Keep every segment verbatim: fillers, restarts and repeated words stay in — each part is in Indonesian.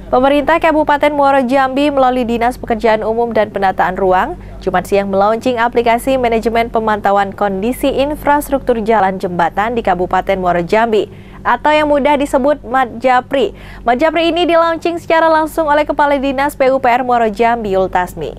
Pemerintah Kabupaten Muaro Jambi melalui Dinas Pekerjaan Umum dan Penataan Ruang Jumat siang melaunching aplikasi manajemen pemantauan kondisi infrastruktur jalan jembatan di Kabupaten Muaro Jambi atau yang mudah disebut Madjapri. Madjapri ini dilaunching secara langsung oleh Kepala Dinas P U P R Muaro Jambi Yul Tasmi.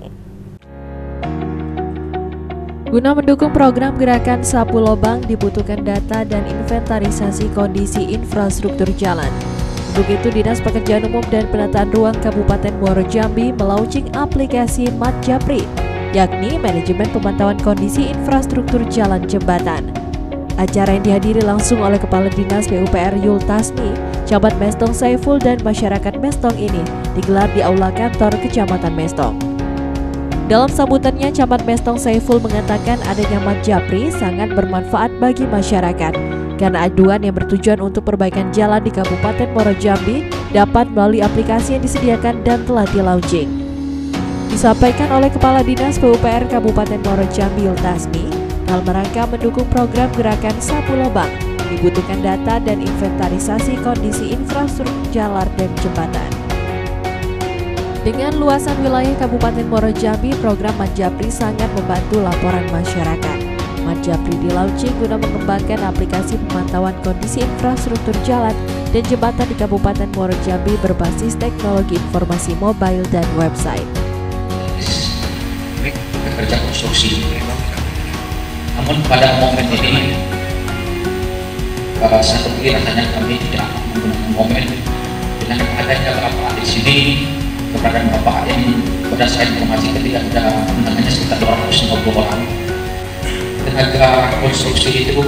Guna mendukung program gerakan Sapu Lobang dibutuhkan data dan inventarisasi kondisi infrastruktur jalan. Untuk itu, Dinas Pekerjaan Umum dan Penataan Ruang Kabupaten Muaro Jambi melaunching aplikasi Madjapri, yakni Manajemen Pemantauan Kondisi Infrastruktur Jalan Jembatan. Acara yang dihadiri langsung oleh Kepala Dinas P U P R Yul Tasmi, Camat Mestong Saiful dan masyarakat Mestong ini digelar di Aula Kantor Kecamatan Mestong. Dalam sambutannya, Camat Mestong Saiful mengatakan adanya Madjapri sangat bermanfaat bagi masyarakat karena aduan yang bertujuan untuk perbaikan jalan di Kabupaten Muaro Jambi dapat melalui aplikasi yang disediakan dan telah di-launching. Disampaikan oleh Kepala Dinas P U P R Kabupaten Muaro Jambi Yul Tasmi, dalam rangka mendukung program gerakan Sapu Lobang, dibutuhkan data dan inventarisasi kondisi infrastruktur jalan dan jembatan. Dengan luasan wilayah Kabupaten Muaro Jambi, program Madjapri sangat membantu laporan masyarakat. Madjapri di-launching guna mengembangkan aplikasi pemantauan kondisi infrastruktur jalan dan jembatan di Kabupaten Muaro Jambi berbasis teknologi informasi mobile dan website. Kerja konstruksi, namun pada momen ini uh, saya pikir rasanya kami tidak menggunakan momen dengan adanya Bapak di sini, keberadaan Bapak yang berdasarkan informasi ketika ada undangannya sekitar dua ratus lima puluh orang. Tenaga konstruksi itu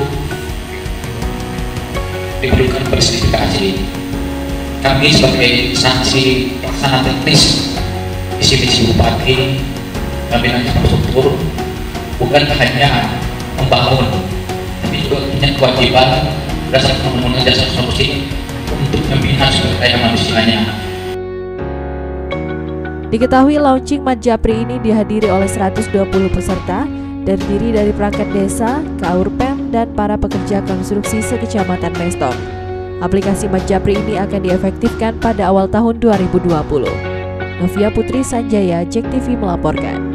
diberikan spesifikasi. Kami sebagai sanksi pelaksana teknis visi misi Bupati Kabinet Infrastruktur bukan hanya membangun, tapi juga punya kewajiban berdasarkan undang-undang jasa konstruksi untuk membina sumber daya manusianya. Diketahui launching Madjapri ini dihadiri oleh seratus dua puluh peserta, terdiri dari perangkat desa, Kaurpem, dan para pekerja konstruksi sekecamatan Mestong. Aplikasi Madjapri ini akan diefektifkan pada awal tahun dua ribu dua puluh. Novia Putri Sanjaya, Jek T V melaporkan.